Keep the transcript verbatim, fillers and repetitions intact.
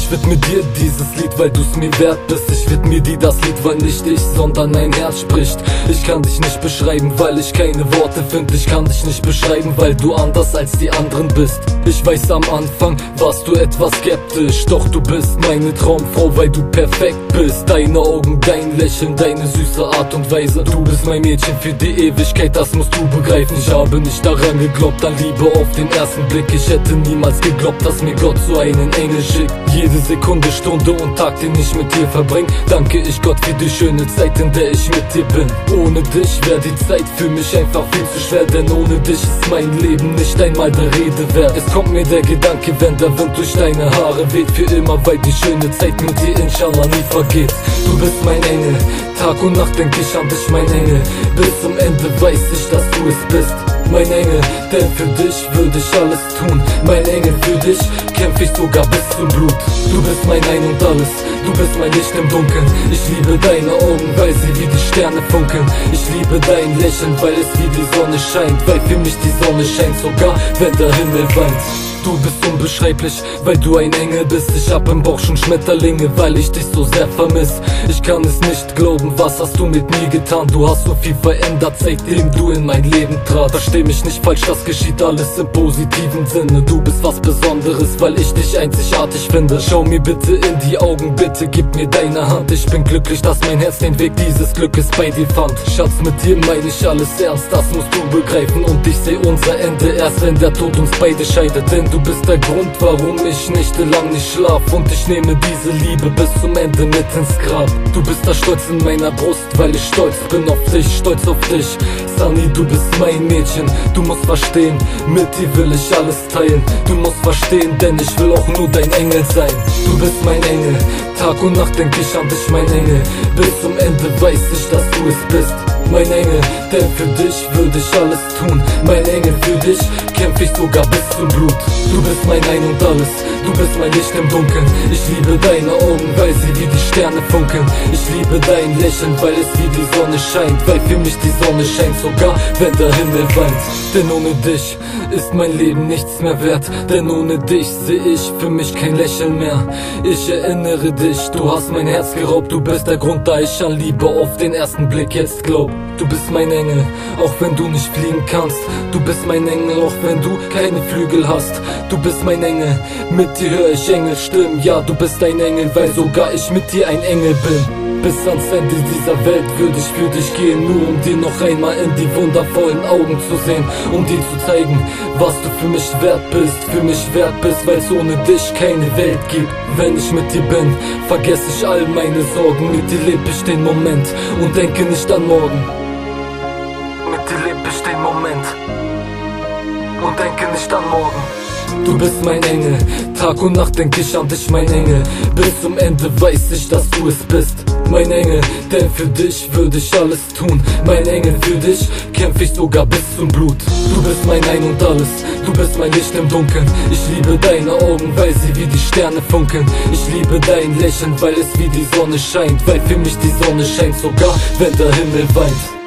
Ich widme dir dieses Lied, weil du's mir wert bist. Ich widme dir das Lied, weil nicht ich, sondern ein Herz spricht. Ich kann dich nicht beschreiben, weil ich keine Worte finde. Ich kann dich nicht beschreiben, weil du anders als die anderen bist. Ich weiß, am Anfang warst du etwas skeptisch, doch du bist meine Traumfrau, weil du perfekt bist. Deine Augen, dein Lächeln, deine süße Art und Weise. Du bist mein Mädchen für die Ewigkeit, das musst du begreifen. Ich habe nicht daran geglaubt, an Liebe auf den ersten Blick. Ich hätte niemals geglaubt, dass mir Gott so einen Engel schickt. Jede Sekunde, Stunde und Tag, den ich mit dir verbring, danke ich Gott für die schöne Zeit, in der ich mit dir bin. Ohne dich wäre die Zeit für mich einfach viel zu schwer, denn ohne dich ist mein Leben nicht einmal der Rede wert. Es kommt mir der Gedanke, wenn der Wind durch deine Haare weht, für immer, weil die schöne Zeit mit dir inshallah nie vergeht. Du bist mein Engel, Tag und Nacht denk ich an dich, mein Engel. Bis zum Ende weiß ich, dass du es bist, mein Engel, denn für dich würde ich alles tun. Mein Engel, für dich kämpf ich sogar bis zum Blut. Du bist mein Ein und Alles, du bist mein Licht im Dunkeln. Ich liebe deine Augen, weil sie wie die Sterne funkeln. Ich liebe dein Lächeln, weil es wie die Sonne scheint. Weil für mich die Sonne scheint, sogar wenn der Himmel weint. Du bist unbeschreiblich, weil du ein Engel bist. Ich hab im Bauch schon Schmetterlinge, weil ich dich so sehr vermiss. Ich kann es nicht glauben, was hast du mit mir getan? Du hast so viel verändert, seitdem du in mein Leben trat. Versteh mich nicht falsch, das geschieht alles im positiven Sinne. Du bist was Besonderes, weil ich dich einzigartig finde. Schau mir bitte in die Augen, bitte gib mir deine Hand. Ich bin glücklich, dass mein Herz den Weg dieses Glückes bei dir fand. Schatz, mit dir meine ich alles ernst, das musst du begreifen. Und ich seh unser Ende erst, wenn der Tod uns beide scheidet. Denn du bist der Grund, warum ich nächtelang nicht schlaf. Und ich nehme diese Liebe bis zum Ende mit ins Grab. Du bist der Stolz in meiner Brust, weil ich stolz bin auf dich, stolz auf dich. Sunny, du bist mein Mädchen, du musst verstehen, mit dir will ich alles teilen. Du musst verstehen, denn ich will auch nur dein Engel sein. Du bist mein Engel, Tag und Nacht denk ich an dich, mein Engel. Bis zum Ende weiß ich, dass du es bist, mein Engel, denn für dich würde ich alles tun. Mein Engel, für dich kämpf ich sogar bis zum Blut. Du bist mein Ein und Alles, du bist mein Licht im Dunkeln. Ich liebe deine Augen, weil sie wie die Sterne funkeln. Ich liebe dein Lächeln, weil es wie die Sonne scheint. Weil für mich die Sonne scheint, sogar wenn der Himmel weint. Denn ohne dich ist mein Leben nichts mehr wert. Denn ohne dich seh ich für mich kein Lächeln mehr. Ich erinnere dich, du hast mein Herz geraubt. Du bist der Grund, da ich an Liebe auf den ersten Blick jetzt glaub. Du bist mein Engel, auch wenn du nicht fliegen kannst. Du bist mein Engel, auch wenn du keine Flügel hast. Du bist mein Engel, mit dir höre ich Engelstimmen. Ja, du bist ein Engel, weil sogar ich mit dir ein Engel bin. Bis ans Ende dieser Welt würde ich für dich gehen, nur um dir noch einmal in die wundervollen Augen zu sehen. Um dir zu zeigen, was du für mich wert bist, für mich wert bist, weil es ohne dich keine Welt gibt. Wenn ich mit dir bin, vergesse ich all meine Sorgen. Mit dir lebe ich den Moment und denke nicht an morgen. Mit dir lebe ich den Moment und denke nicht an morgen. Du bist mein Engel, Tag und Nacht denk ich an dich, mein Engel. Bis zum Ende weiß ich, dass du es bist, mein Engel, denn für dich würde ich alles tun. Mein Engel, für dich kämpf ich sogar bis zum Blut. Du bist mein Ein und Alles, du bist mein Licht im Dunkeln. Ich liebe deine Augen, weil sie wie die Sterne funkeln. Ich liebe dein Lächeln, weil es wie die Sonne scheint. Weil für mich die Sonne scheint, sogar wenn der Himmel weint.